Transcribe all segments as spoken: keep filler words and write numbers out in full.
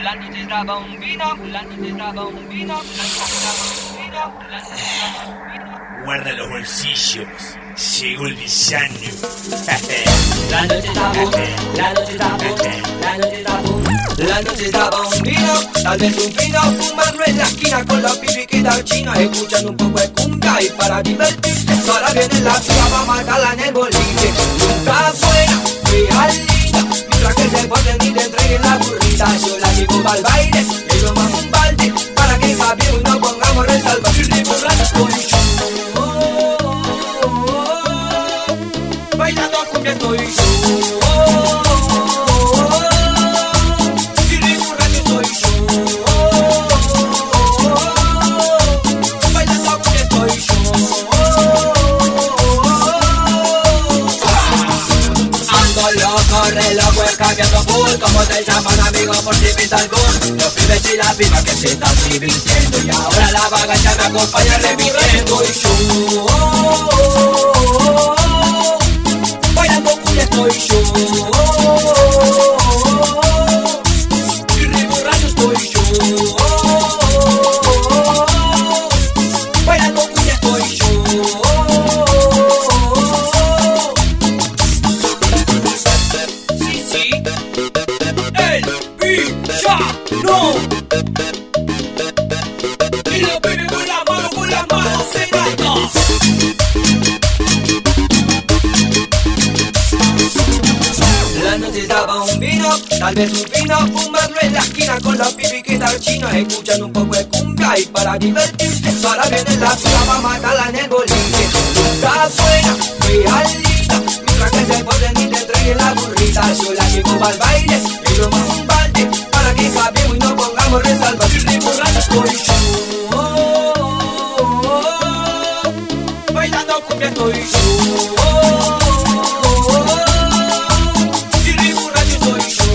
la noche daba un vino, la noche daba un vino, la noche daba un vino, la noche daba un vino. Guarda los bolsillos, llegó el villano. La noche daba un, la noche daba un, la noche daba un, la noche daba un vino, tal vez un vino, fumando en la esquina con los pipiquitas chinos, escuchando un poco de cumbia y para divertirse. Ahora viene la tía, va a matarla en el boliche. Nunca buena, fea linda, mientras que se ponen y te entreguen la burrita. Yo la llevo pa'l baile, le tomamos un balde, para que cambiemos y no pongamos resalva. Y de borracho estoy yo, bailando cumbia estoy yo. Corre loco, cambiando full, como te llaman amigo por si pinta algún. Los pibes y las pibas que se están divirtiendo, y ahora la vaga ya me acompaña repitiendo. Y yo, bailando cumbia estoy yo, y re borracho estoy yo, bailando cumbia estoy yo. No. Y lo pibes con la mano, con la mano se gasta. La noche daba un vino, tal vez un vino, fumando en la esquina con los pipiquitas chinos, escuchando un poco de cumbia y para divertirse. Ahora viene la tía, va a matarla en el boliche. Nunca buena, fea linda, mientras que se ponen y te entreguen la burrita. Yo la llevo pa'l baile, y tomamos un balde, para que cambiemos y no pongamos resalva. Y de borracho estoy yo, bailando cumbia estoy yo, y de borracho estoy yo,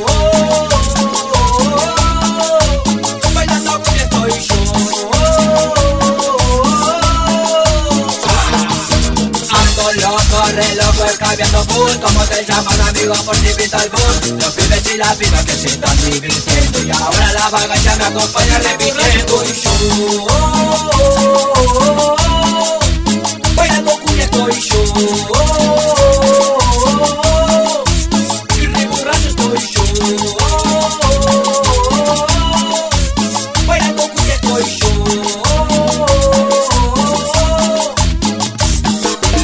bailando cumbia estoy yo. Ando loco, re loco, cambiando full, como te llaman amigo por si pinta algún. Los pibes y las pibas que se están divirtiendo, y ahora la vaga ya me acompaña repitiendo. Y yo, bailando cumbia estoy yo, y re borracho estoy yo, bailando cumbia estoy yo.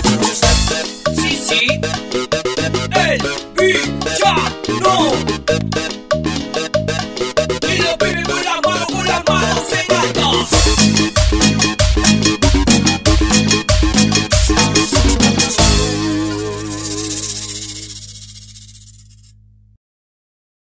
Sí, sí, el villano.